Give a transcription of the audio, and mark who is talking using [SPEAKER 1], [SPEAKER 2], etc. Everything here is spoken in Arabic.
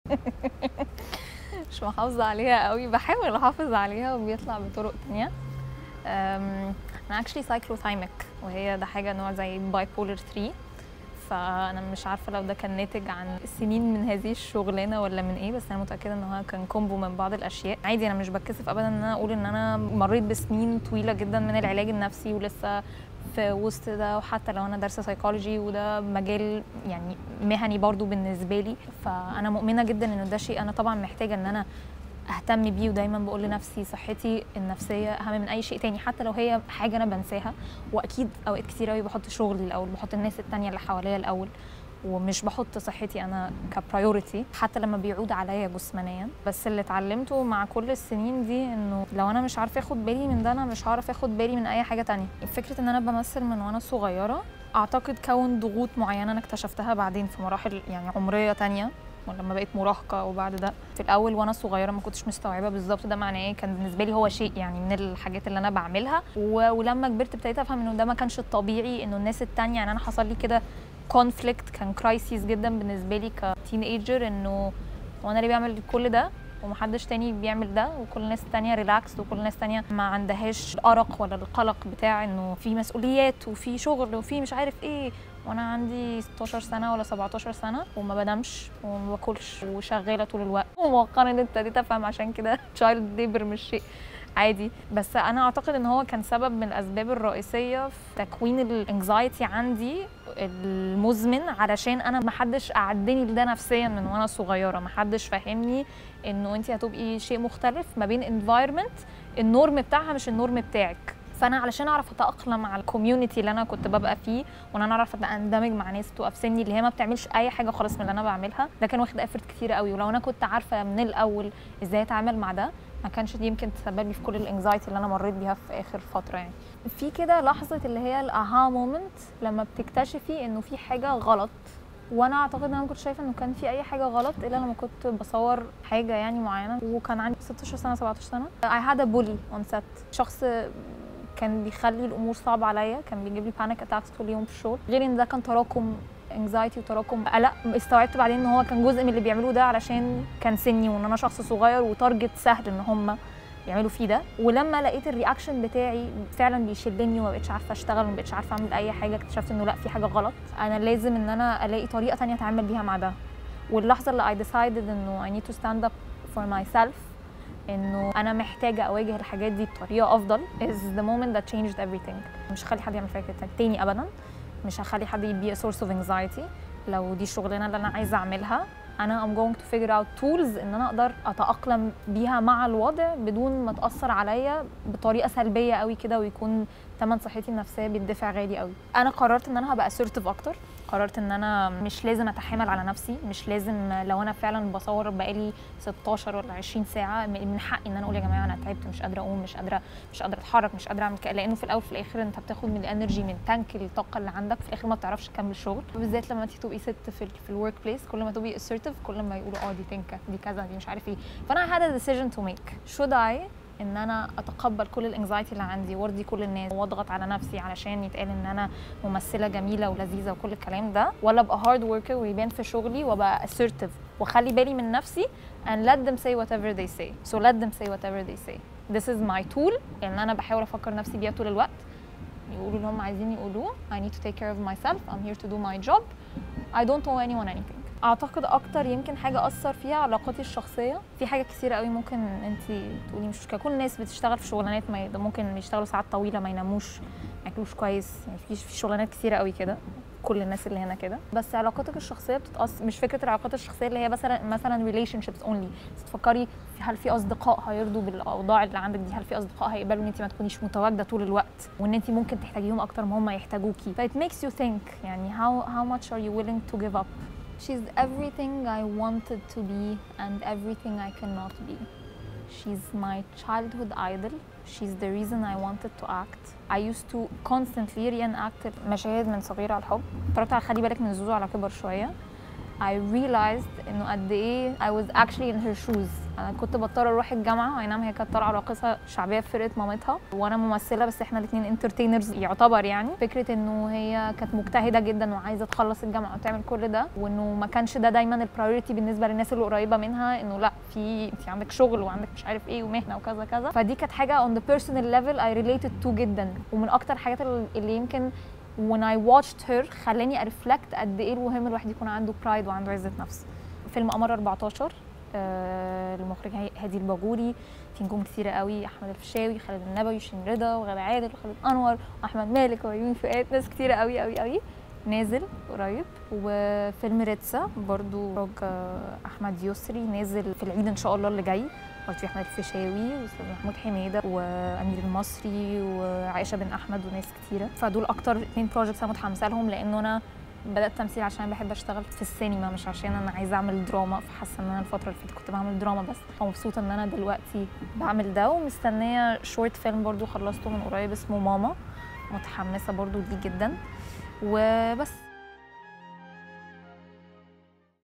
[SPEAKER 1] مش محافظة عليها قوي، بحاول احافظ عليها وبيطلع بطرق تانية. انا actually cyclothymic، وهي ده حاجة نوع زي bipolar 3. فانا مش عارفة لو ده كان ناتج عن سنين من هذه الشغلانة ولا من ايه، بس انا متأكدة ان هو كان كومبو من بعض الاشياء. عادي، انا مش بتكسف ابدا ان انا اقول ان انا مريت بسنين طويلة جدا من العلاج النفسي ولسه في وسط ده، وحتى لو انا دارسه سايكولوجي وده مجال يعني مهني برضو بالنسبه لي. فانا مؤمنه جدا ان ده شيء انا طبعا محتاجه ان انا اهتم بيه، ودايما بقول لنفسي صحتي النفسيه اهم من اي شيء تاني، حتى لو هي حاجه انا بنساها. واكيد اوقات كتير قوي بحط شغلي الاول، بحط الناس التانيه اللي حواليا الاول، ومش بحط صحتي انا كبرايورتي حتى لما بيعود عليا جسمانيا. بس اللي اتعلمته مع كل السنين دي انه لو انا مش عارفه اخد بالي من ده، انا مش هعرف اخد بالي من اي حاجه تانية. فكره ان انا بمثل من وانا صغيره اعتقد كون ضغوط معينه انا اكتشفتها بعدين في مراحل يعني عمريه تانية، ولما بقيت مراهقه وبعد ده. في الاول وانا صغيره ما كنتش مستوعبه بالظبط ده معناه ايه، كان بالنسبه لي هو شيء يعني من الحاجات اللي انا بعملها، ولما كبرت ابتديت افهم انه ده ما كانش الطبيعي، انه الناس التانية يعني انا حصل لي كده كونفليكت، كان كرايسيس جدا بالنسبه لي كتين ايجر، انه هو انا ليه بعمل كل ده ومحدش تاني بيعمل ده، وكل الناس التانية ريلاكس، وكل الناس التانية ما عندهاش الأرق ولا القلق بتاع انه في مسؤوليات وفي شغل وفي مش عارف ايه، وانا عندي 16 سنة ولا 17 سنة وما بنامش وما باكلش وشغالة طول الوقت. ومؤخرا ابتديت افهم عشان كده تشايلد ليبر مش شيء عادي. بس انا اعتقد ان هو كان سبب من الاسباب الرئيسيه في تكوين الانكزايتي عندي المزمن، علشان انا محدش قعدني لده نفسيا من وانا صغيره، محدش فهمني انه انت هتبقي شيء مختلف ما بين انفايرمنت النورم بتاعها مش النورم بتاعك. فانا علشان اعرف اتاقلم على الكوميونتي اللي انا كنت ببقى فيه، وان انا اعرف اندمج مع ناس تبقى في سني اللي هي ما بتعملش اي حاجه خالص من اللي انا بعملها، ده كان واخد افورت كتير قوي. ولو انا كنت عارفه من الاول ازاي اتعامل مع ده، ما كانش دي يمكن تسبب لي في كل الانكزايتي اللي انا مريت بيها في اخر فتره. يعني في كده لحظه اللي هي الاها مومنت لما بتكتشفي انه في حاجه غلط، وانا اعتقد ان انا ما كنتش شايفه انه كان في اي حاجه غلط الا لما كنت بصور حاجه يعني معينه، وكان عندي 16 سنه 17 سنه. I had a bully on set، شخص كان بيخلي الامور صعبه عليا، كان بيجيب لي بانيك اتاكس كل يوم في الشغل، غير ان ده كان تراكم انكزايتي وتراكم قلق. استوعبت بعدين ان هو كان جزء من اللي بيعملوه ده علشان كان سني وان انا شخص صغير وتارجت سهل ان هم يعملوا فيه ده. ولما لقيت الرياكشن بتاعي فعلا بيشلني وما بقتش عارفه اشتغل وما بقتش عارفه اعمل اي حاجه، اكتشفت انه لا، في حاجه غلط، انا لازم ان انا الاقي طريقه ثانيه اتعامل بيها مع ده. واللحظه اللي I decided انه I need to stand up for myself، انه انا محتاجه اواجه الحاجات دي بطريقه افضل، is the moment that changed everything. مش هخلي حد يعمل فيا كده تاني ابدا، مش هخلي حد يبقى source of anxiety. لو دي الشغلانه اللي انا عايزه اعملها، انا I'm going to figure out tools ان انا اقدر اتاقلم بيها مع الوضع بدون ما تاثر عليا بطريقه سلبيه قوي كده، ويكون ثمن صحتي النفسيه بيدفع غالي قوي. انا قررت ان انا هبقى assertive اكتر، قررت ان انا مش لازم اتحامل على نفسي، مش لازم لو انا فعلا بصور بقالي 16 ولا 20 ساعه من حقي ان انا اقول يا جماعه انا تعبت، مش قادره اقوم، مش قادره اتحرك، مش قادره اعمل كده، لانه في الاول وفي الاخر انت بتاخد من الانرجي من تانك الطاقه اللي عندك، في الاخر ما بتعرفش تكمل شغل. بالذات لما انت تبقي ست في الورك بليس، كل ما تبقي assertive كل ما يقولوا دي تنكه، دي كذا، دي مش عارف ايه. فانا had a decision to make، should I ان انا اتقبل كل الانكزايتي اللي عندي وارضي كل الناس واضغط على نفسي علشان يتقال ان انا ممثله جميله ولذيذه وكل الكلام ده، ولا ابقى هارد وركر ويبان في شغلي وابقى assertive واخلي بالي من نفسي and let them say whatever they say. So let them say whatever they say. This is my tool ان انا بحاول افكر نفسي بيها طول الوقت. يقولوا اللي هم عايزين يقولوه، I need to take care of myself, I'm here to do my job, I don't owe anyone anything. اعتقد اكتر يمكن حاجه اثر فيها علاقاتي الشخصيه. في حاجات كثيره قوي ممكن انت تقولي مش مشكله، كل الناس بتشتغل في شغلانات ممكن يشتغلوا ساعات طويله، ما يناموش، ما ياكلوش كويس، يعني في شغلانات كثيره قوي كده، كل الناس اللي هنا كده. بس علاقاتك الشخصيه بتتاثر، مش فكره العلاقات الشخصيه اللي هي مثلا relationships only، بس تفكري هل في اصدقاء هيرضوا بالاوضاع اللي عندك دي، هل في اصدقاء هيقبلوا ان انت ما تكونيش متواجده طول الوقت، وان انت ممكن تحتاجيهم اكتر ما هم يحتاجوكي. ف it makes you think يعني how much are you willing to give up. She's everything I wanted to be and everything I cannot be. She's my childhood idol. She's the reason I wanted to act. I used to constantly reenact مشاهد من صغيرة على الحب. اتفرجت على خلي بالك من زوزو على كبر شوية. I realized إنه قد إيه I was actually in her shoes. انا كنت بضطر اروح الجامعه، اي نعم هي كانت طالعه راقصه شعبيه في فرقه مامتها وانا ممثله، بس احنا الاثنين انترتينرز يعتبر. يعني فكره انه هي كانت مجتهده جدا وعايزه تخلص الجامعه وتعمل كل ده، وانه ما كانش ده دايما البرايورتي بالنسبه للناس اللي قريبه منها، انه لا انت عندك شغل وعندك مش عارف ايه ومهنه وكذا كذا. فدي كانت حاجه on the personal level I related to جدا، ومن اكتر الحاجات اللي يمكن when I watched her خلاني ارفلكت قد ايه المهم الواحد يكون عنده برايد وعنده عزه نفس. فيلم قمر 14 المخرج هادي الباجوري، في نجوم كتيره قوي، احمد الفيشاوي، خالد النبوي، شيرين رضا، وغادة عادل، وخالد انور، واحمد مالك، ويومي فؤاد، ناس كتيره قوي قوي قوي. نازل قريب. وفيلم ريتسا برضو اخراج احمد يسري، نازل في العيد ان شاء الله اللي جاي، برضو في احمد الفيشاوي واستاذ محمود حميده وامير المصري وعائشه بن احمد وناس كتيره. فدول اكتر 2 بروجكتس انا متحمسه لهم، لانه انا بدات تمثيل عشان بحب اشتغل في السينما، مش عشان انا عايزه اعمل دراما. فحاسه ان انا الفتره اللي فاتت كنت بعمل دراما بس، ومبسوطه ان انا دلوقتي بعمل ده. ومستنيه شورت فيلم برضو خلصته من قريب اسمه ماما، متحمسه برضو ليه جدا. وبس.